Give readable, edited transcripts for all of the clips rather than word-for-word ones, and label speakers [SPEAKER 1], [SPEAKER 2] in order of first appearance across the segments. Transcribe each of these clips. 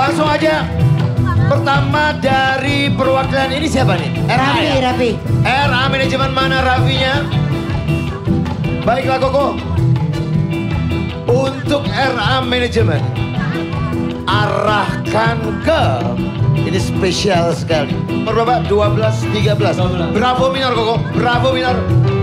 [SPEAKER 1] Langsung aja. Pertama dari perwakilan ini siapa nih?
[SPEAKER 2] Raffi.
[SPEAKER 1] RA manajemen mana Raffinya? Baiklah Koko. Untuk RA manajemen. Arahkan ke. Ini spesial sekali. Nomor berapa? 12, 13. Bravo minor Koko. Bravo minor.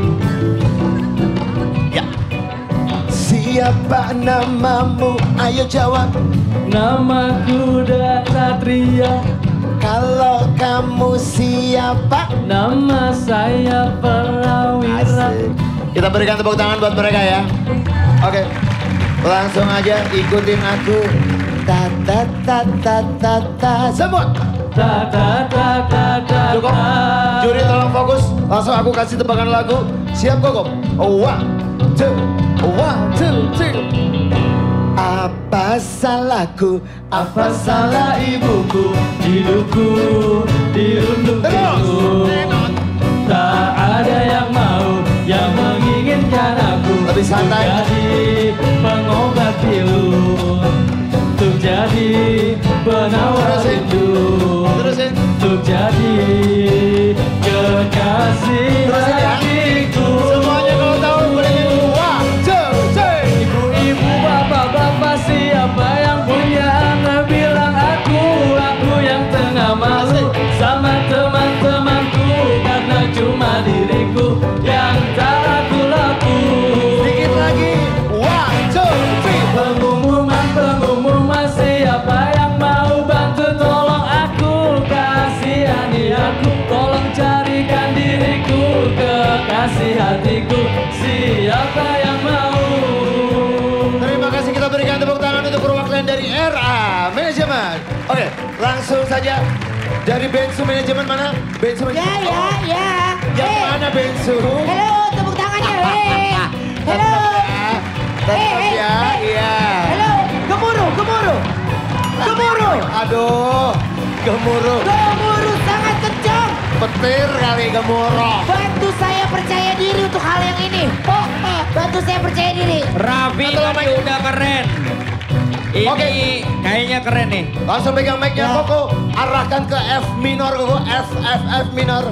[SPEAKER 1] Ya. Siapa namamu? Ayo jawab.
[SPEAKER 3] Namaku Satria.
[SPEAKER 1] Kalau kamu siapa?
[SPEAKER 3] Nama saya Prawira.
[SPEAKER 1] Asik. Kita berikan tepuk tangan buat mereka ya. Oke. Langsung aja ikutin aku. Ta ta ta ta ta ta. Semua.
[SPEAKER 3] Ta ta ta ta ta.
[SPEAKER 1] Cukup. Juri tolong fokus. Langsung aku kasih tebakan lagu. Siap Koko? 1, 2, 1, 2, 3. Apa salahku?
[SPEAKER 3] Apa salah ibuku? Hidupku dirundungku. Tak ada yang mau, yang menginginkan aku.
[SPEAKER 1] Lebih santai.
[SPEAKER 3] Jadi pengobat pilu, untuk jadi penawar rindu, untuk jadi kekasih hatiku.
[SPEAKER 1] Semuanya kalau tahu boleh nyanyi. 1, 2, 3.
[SPEAKER 3] Ibu-ibu, bapak-bapak, siapa yang punya anak bilang aku yang tengah malu sama teman-temanku, karena cuma diriku yang tak laku-laku.
[SPEAKER 1] Sedikit lagi. 1, 2, 3.
[SPEAKER 3] Pengumuman, siapa yang mau bantu tolong aku, kasihani aku, tolong carikan diriku kekasih hatiku, siapa yang mau.
[SPEAKER 1] Terima kasih, kita berikan tepuk tangan untuk perwakilan dari RA Manajemen. Oke, langsung saja dari Bensu Manajemen mana? Bensu Manajemen.
[SPEAKER 2] Ya.
[SPEAKER 1] Yang mana Bensu?
[SPEAKER 2] Halo, tepuk tangannya. Halo.
[SPEAKER 1] Tetap ya, iya.
[SPEAKER 2] Halo, gemuruh.
[SPEAKER 1] Aduh, gemuruh.
[SPEAKER 2] Gemuruh sangat kencang.
[SPEAKER 1] Petir kali gemuruh.
[SPEAKER 2] Bantu saya percaya diri untuk hal yang ini. Bantu saya percaya diri.
[SPEAKER 4] Raffi tadi udah keren. Ini
[SPEAKER 1] Oke.
[SPEAKER 4] kayaknya keren nih.
[SPEAKER 1] Langsung pegang mic-nya
[SPEAKER 2] Ya.
[SPEAKER 1] Koko. Arahkan ke F minor Koko. F minor.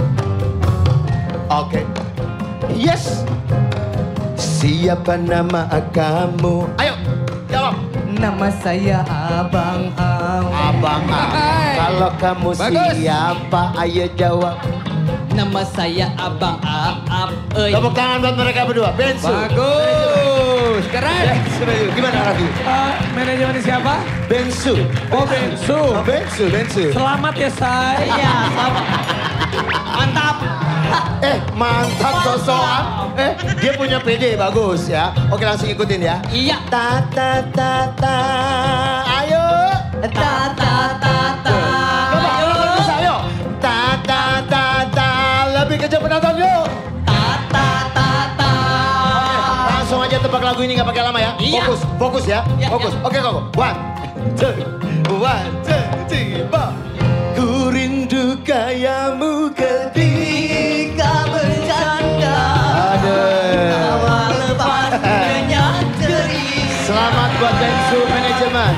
[SPEAKER 1] Oke. Yes. Siapa nama kamu? Ayo, jawab.
[SPEAKER 3] Nama saya Abang Am.
[SPEAKER 1] Abang A. Kalau kamu
[SPEAKER 4] Bagus.
[SPEAKER 1] siapa? Ayo jawab.
[SPEAKER 3] Nama saya Abang Aap.
[SPEAKER 1] Tepuk tangan buat mereka berdua. Bensu.
[SPEAKER 4] Bagus, keren.
[SPEAKER 1] Gimana Raffi?
[SPEAKER 3] Manajemen siapa?
[SPEAKER 1] Bensu.
[SPEAKER 3] Oh, Bensu.
[SPEAKER 1] Oh, Bensu.
[SPEAKER 3] Selamat ya, say. Iya, selamat. Mantap.
[SPEAKER 1] Mantap sosokan. Dia punya PD bagus ya. Oke, langsung ikutin ya.
[SPEAKER 3] Iya.
[SPEAKER 1] Ta ta ta ta. Ayo.
[SPEAKER 3] Ta ta ta ta.
[SPEAKER 1] Coba kalau bisa ayo. Ta ta ta ta. Lebih kejar penonton yuk.
[SPEAKER 3] Ta ta ta ta.
[SPEAKER 1] Oke, langsung aja tebak lagu ini nggak pakai lama ya.
[SPEAKER 3] Iya.
[SPEAKER 1] Fokus ya.
[SPEAKER 3] Iya,
[SPEAKER 1] Fokus.
[SPEAKER 3] iya.
[SPEAKER 1] Oke Koko. 1, 2, 3. Ku rindu gayamu ketika bercanda.
[SPEAKER 3] Awal lepas menyadari.
[SPEAKER 1] Selamat buat Bensu Manajemen.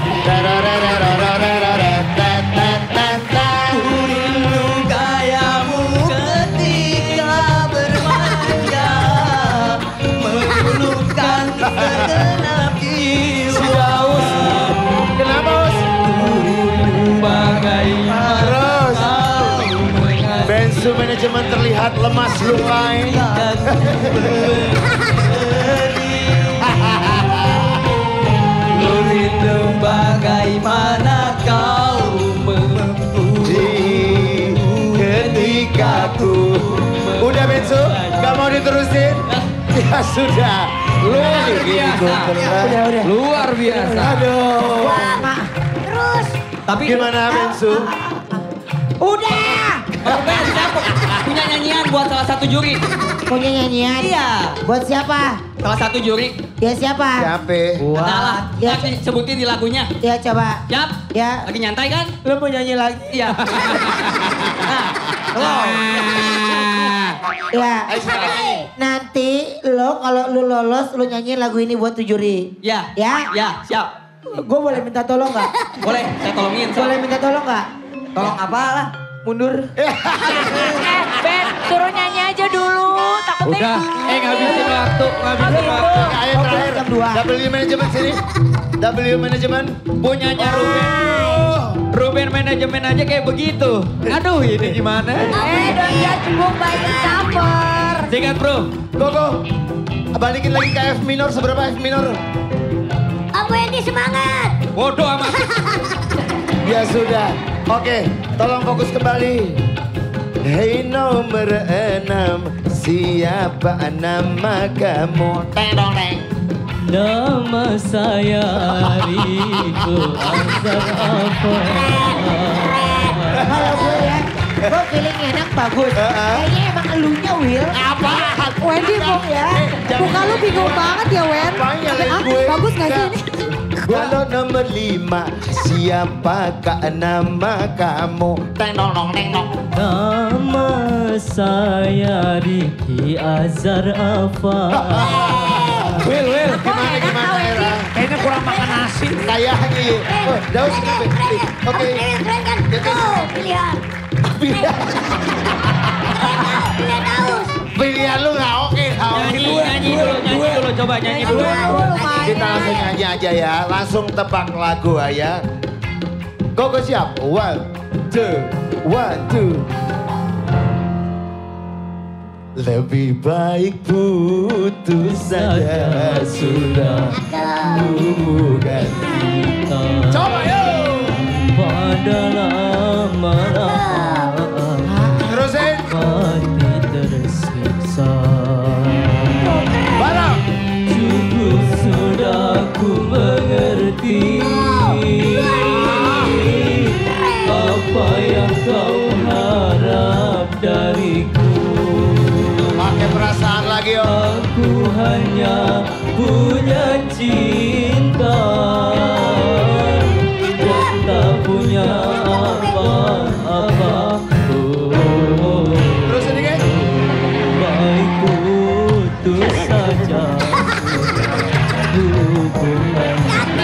[SPEAKER 3] Rindu gayamu ketika bermanja, meluluhkan segenap jiwa.
[SPEAKER 1] Si Daus. Kenapa Us?
[SPEAKER 3] Bagaimana
[SPEAKER 1] Terus.
[SPEAKER 3] kau mengasihi
[SPEAKER 1] Bensu Manajemen terlihat lemas lunglai.
[SPEAKER 3] rindu bagaimana kau memuji
[SPEAKER 1] Ketika ku. Udah Bensu? Gak mau diterusin? Ya sudah.
[SPEAKER 4] Luar biasa.
[SPEAKER 2] Udah.
[SPEAKER 4] Luar biasa.
[SPEAKER 1] Aduh.
[SPEAKER 2] Terus.
[SPEAKER 1] Tapi gimana Bensu?
[SPEAKER 2] Udah.
[SPEAKER 3] Ben, siapa? Punya nyanyian buat salah satu juri.
[SPEAKER 2] Punya nyanyian?
[SPEAKER 3] Iya.
[SPEAKER 2] Buat siapa?
[SPEAKER 3] Salah satu juri.
[SPEAKER 2] Ya siapa?
[SPEAKER 1] Siapa?
[SPEAKER 3] Adalah,
[SPEAKER 2] Ya.
[SPEAKER 3] tapi sebutin di lagunya.
[SPEAKER 2] Ya coba.
[SPEAKER 3] Siap?
[SPEAKER 2] Ya.
[SPEAKER 3] Lagi nyantai kan?
[SPEAKER 2] Lu mau nyanyi lagi?
[SPEAKER 3] Iya.
[SPEAKER 2] Ya. Nanti lo kalau lu lolos lu nyanyi lagu ini buat tuh juri.
[SPEAKER 3] Ya.
[SPEAKER 2] Ya.
[SPEAKER 3] Ya, siap.
[SPEAKER 2] Gue boleh minta tolong gak?
[SPEAKER 4] Boleh, saya tolongin.
[SPEAKER 2] Boleh minta tolong gak?
[SPEAKER 5] Tolong apa lah? Mundur.
[SPEAKER 6] Ben, suruh nyanyi aja dulu. Takutnya.
[SPEAKER 3] Udah, ngabisin waktu, ngabisin waktu.
[SPEAKER 1] Ayo terakhir,
[SPEAKER 2] jam 2.
[SPEAKER 1] W manajemen sini. W manajemen.
[SPEAKER 4] Punyanya Ruben. Ruben manajemen aja kayak begitu. Aduh, ini gimana?
[SPEAKER 6] Dong ya cukup banyak caper.
[SPEAKER 4] Singkat bro.
[SPEAKER 1] Go. Balikin lagi ke F minor, seberapa F minor?
[SPEAKER 6] Aku Wendy semangat.
[SPEAKER 4] Bodoh amat.
[SPEAKER 1] Ya sudah. Oke, tolong fokus kembali. Hei nomor 6, siapa nama kamu? Teng dong teng.
[SPEAKER 3] Nama saya Riko Azhar apa?
[SPEAKER 2] Kalau gue ya, gue feeling enak bagus. Kayaknya emang elunya Will.
[SPEAKER 1] Apa?
[SPEAKER 7] Wendy kok ya? Muka lu bingung banget ya Wen. Bagus gak sih ini?
[SPEAKER 1] Kalau nomor 5, siapakah nama kamu? Teng dong dong teng dong.
[SPEAKER 3] Nama saya Riki Azhar apa?
[SPEAKER 1] Will, gimana Era?
[SPEAKER 5] Kayaknya kurang makan nasi.
[SPEAKER 1] Kayaknya iya. Oh, Daus kenapa? Oke.
[SPEAKER 6] Keren kan? Oh, pilihan.
[SPEAKER 1] Pilihan.
[SPEAKER 6] Pilihan Daus.
[SPEAKER 1] Pilihan lu gak oke.
[SPEAKER 4] Nyanyi dulu, coba nyanyi dulu.
[SPEAKER 1] Kita langsung nyanyi aja ya. Langsung tebak lagu ya. Go siap. 1, 2, 1, 2. Lebih baik putus saja sudah hubungan kita.
[SPEAKER 3] Coba yuk! Pada lama-lama
[SPEAKER 1] Terusin.
[SPEAKER 3] mati tersiksa.
[SPEAKER 1] Barang.
[SPEAKER 3] Cukup sudah ku mengerti apa yang kau harap dariku.
[SPEAKER 1] Pakai perasaan lagi yo.
[SPEAKER 3] Aku hanya punya cinta dan tak punya apa-apa.
[SPEAKER 1] Terus sedikit.
[SPEAKER 3] Baik putus saja hubungan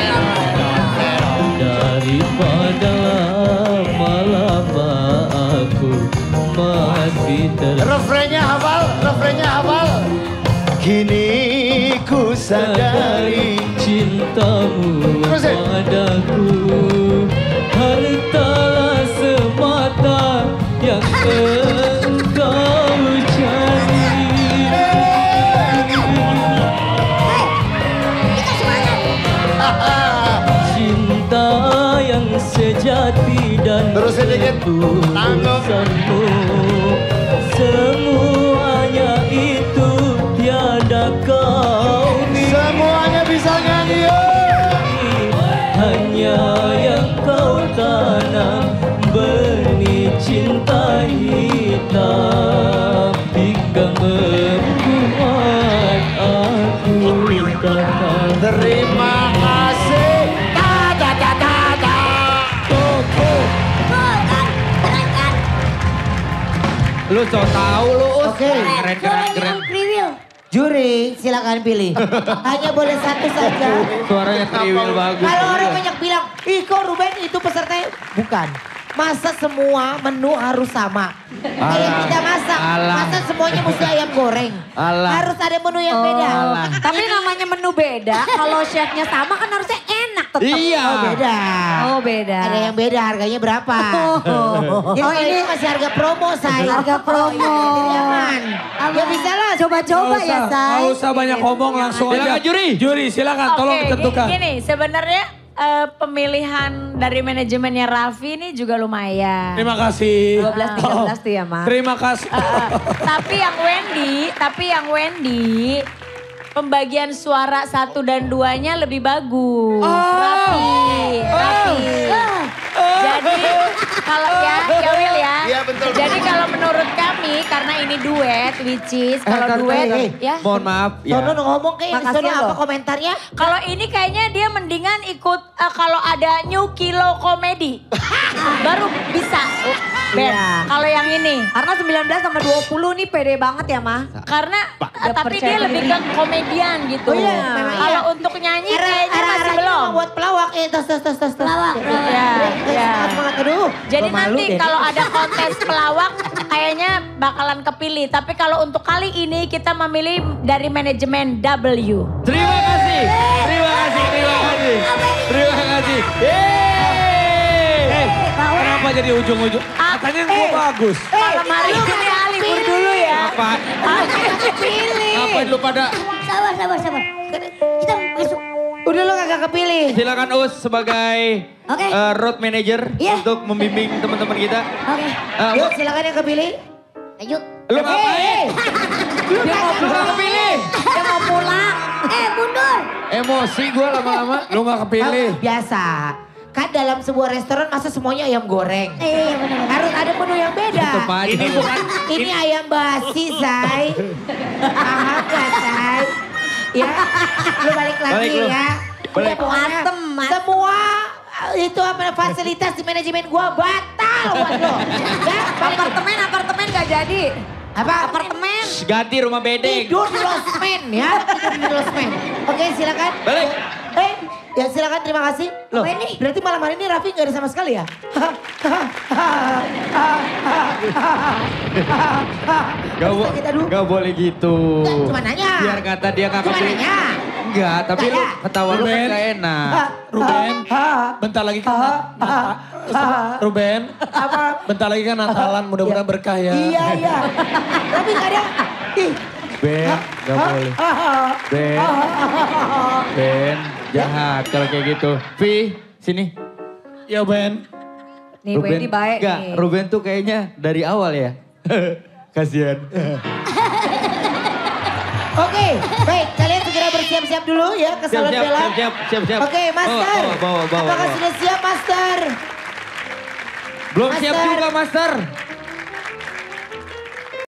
[SPEAKER 3] daripada lama-lama aku masih
[SPEAKER 1] Refrennya hafal. Kini ku sadari
[SPEAKER 3] cintamu
[SPEAKER 1] Terusin.
[SPEAKER 3] padaku hartalah semata yang engkau cari. Cinta yang sejati dan
[SPEAKER 1] Terus sedikit. Tanggung.
[SPEAKER 3] ketulusanmu, semuanya itu tiada kau
[SPEAKER 1] Semuanya bisa nyanyi yo.
[SPEAKER 3] hanya yang kau tanam benih cinta hitam hingga membuat aku datang.
[SPEAKER 1] Terima kasih.
[SPEAKER 4] Lu so tau lu.
[SPEAKER 2] Oke.
[SPEAKER 4] Keren.
[SPEAKER 2] Juri, silakan pilih. Hanya boleh satu saja.
[SPEAKER 4] Suaranya kriwil bagus.
[SPEAKER 2] Kalau orang banyak bilang, ih kok Ruben itu pesertanya. Bukan. Masa semua menu harus sama? Kayak kita masak, masa semuanya mesti ayam goreng? Harus ada menu yang beda.
[SPEAKER 7] Tapi namanya menu beda, kalau chefnya sama kan harusnya enak tetap.
[SPEAKER 4] Iya.
[SPEAKER 2] Oh beda.
[SPEAKER 7] Oh beda.
[SPEAKER 2] Ada yang beda, harganya berapa? Jadi
[SPEAKER 7] Oh, ini
[SPEAKER 2] ini masih harga promo, say.
[SPEAKER 7] Harga promo.
[SPEAKER 2] Jadi aman. Ya bisa lah.
[SPEAKER 7] Coba-coba ya, Say.
[SPEAKER 5] Nggak usah banyak ngomong, langsung aja.
[SPEAKER 4] Silakan juri.
[SPEAKER 5] Juri silakan, tolong ditentukan.
[SPEAKER 6] Gini, sebenarnya pemilihan dari manajemennya Raffi ini juga lumayan.
[SPEAKER 5] Terima kasih.
[SPEAKER 7] 12-13 tuh ya, Mas.
[SPEAKER 5] Terima kasih.
[SPEAKER 6] Tapi yang Wendy, pembagian suara 1 dan 2-nya lebih bagus. Raffi. Jadi kalau ya Will ya.
[SPEAKER 1] Iya, betul.
[SPEAKER 6] Jadi kalau menurut kami karena ini duet, which is kalau duet ya.
[SPEAKER 4] Mohon maaf ya.
[SPEAKER 2] Tono ngomong kayak
[SPEAKER 7] Makasih
[SPEAKER 2] soalnya apa
[SPEAKER 7] loh.
[SPEAKER 2] komentarnya?
[SPEAKER 6] Kalau ini kayaknya dia mendingan ikut kalau ada New Kilo Comedy. Baru bisa. Ben,
[SPEAKER 7] Iya.
[SPEAKER 6] kalau yang ini.
[SPEAKER 7] Karena 19 sama 20 nih pede banget ya, Ma.
[SPEAKER 6] Karena tapi
[SPEAKER 7] percaya
[SPEAKER 6] dia lebih
[SPEAKER 7] diri.
[SPEAKER 6] ke komedian gitu.
[SPEAKER 2] Oh iya, memang iya.
[SPEAKER 6] Kalau untuk nyanyi kayaknya masih belum.
[SPEAKER 2] buat pelawak. Tos.
[SPEAKER 6] Pelawak. Ya.
[SPEAKER 2] Semangat, aduh.
[SPEAKER 6] Jadi
[SPEAKER 2] Gua malu
[SPEAKER 6] nanti
[SPEAKER 2] deh.
[SPEAKER 6] kalau ada kontes pelawak kayaknya bakalan kepilih. Tapi kalau untuk kali ini kita memilih dari manajemen W.
[SPEAKER 4] Terima kasih.
[SPEAKER 5] Kenapa jadi ujung-ujung? Katanya gue bagus.
[SPEAKER 6] Malam hari ini Ali dulu ya.
[SPEAKER 4] Apa?
[SPEAKER 2] Kepilih.
[SPEAKER 4] Ngapain lu pada?
[SPEAKER 8] Sabar. Kita masuk.
[SPEAKER 2] Udah lo kagak kepilih.
[SPEAKER 4] Silakan Us sebagai
[SPEAKER 8] Oke.
[SPEAKER 4] road manager
[SPEAKER 8] Iya.
[SPEAKER 4] untuk membimbing teman-teman kita.
[SPEAKER 8] Oke.
[SPEAKER 2] Yuk silakan yang kepilih.
[SPEAKER 8] Ayo.
[SPEAKER 4] Lu ngapain? Lu nggak kepilih?
[SPEAKER 8] Dia mau pulang. Mundur.
[SPEAKER 4] Emosi gue lama-lama.
[SPEAKER 5] Lu gak kepilih.
[SPEAKER 2] Biasa. Kan dalam sebuah restoran masa semuanya ayam goreng.
[SPEAKER 8] Iya benar.
[SPEAKER 2] Harus ada menu yang beda.
[SPEAKER 4] Tetep aja.
[SPEAKER 5] Ini bukan.
[SPEAKER 2] Ini ayam basi, Say. Paham gak, Say? Ya, lu balik lagi
[SPEAKER 4] Balik lu.
[SPEAKER 2] ya.
[SPEAKER 4] Balik.
[SPEAKER 2] Udah, pokoknya semua itu apa fasilitas di manajemen gua batal buat lo. Ya,
[SPEAKER 7] Apartemen gak jadi.
[SPEAKER 2] apa?
[SPEAKER 7] Apartemen.
[SPEAKER 4] Ganti rumah bedeng.
[SPEAKER 2] Tidur di losmen ya. Tidur di losmen. Oke, silakan.
[SPEAKER 4] Balik.
[SPEAKER 2] Ya silakan, terima kasih. Loh,
[SPEAKER 8] Apa ini?
[SPEAKER 2] berarti malam hari ini Raffi gak ada sama sekali ya?
[SPEAKER 4] Gak boleh gitu.
[SPEAKER 2] Nggak, cuma nanya.
[SPEAKER 4] Biar kata dia gak
[SPEAKER 2] Cuma
[SPEAKER 4] kepilih.
[SPEAKER 2] nanya.
[SPEAKER 4] Enggak, tapi lu
[SPEAKER 2] Tanya.
[SPEAKER 4] ketawa lu kan
[SPEAKER 5] Ruben.
[SPEAKER 4] gak enak.
[SPEAKER 5] Ruben, bentar lagi kan Ruben,
[SPEAKER 2] Apa?
[SPEAKER 5] bentar lagi kan Natalan, mudah-mudahan berkah ya.
[SPEAKER 2] Iya. Tapi gak ada. Ih.
[SPEAKER 4] Ben, gak boleh. Ben, jahat kalau kayak gitu. Vi, sini.
[SPEAKER 5] Ya Ben.
[SPEAKER 7] Nih Wendy baik
[SPEAKER 4] Enggak,
[SPEAKER 7] nih.
[SPEAKER 4] Ruben tuh kayaknya dari awal ya. Kasihan.
[SPEAKER 2] Oke, baik. Kalian segera bersiap-siap dulu ya ke salon Bella.
[SPEAKER 4] Siap.
[SPEAKER 2] Oke, Master.
[SPEAKER 4] Bawa.
[SPEAKER 2] Apakah sudah siap, Master?
[SPEAKER 4] Belum siap
[SPEAKER 2] Master.
[SPEAKER 4] juga, Master.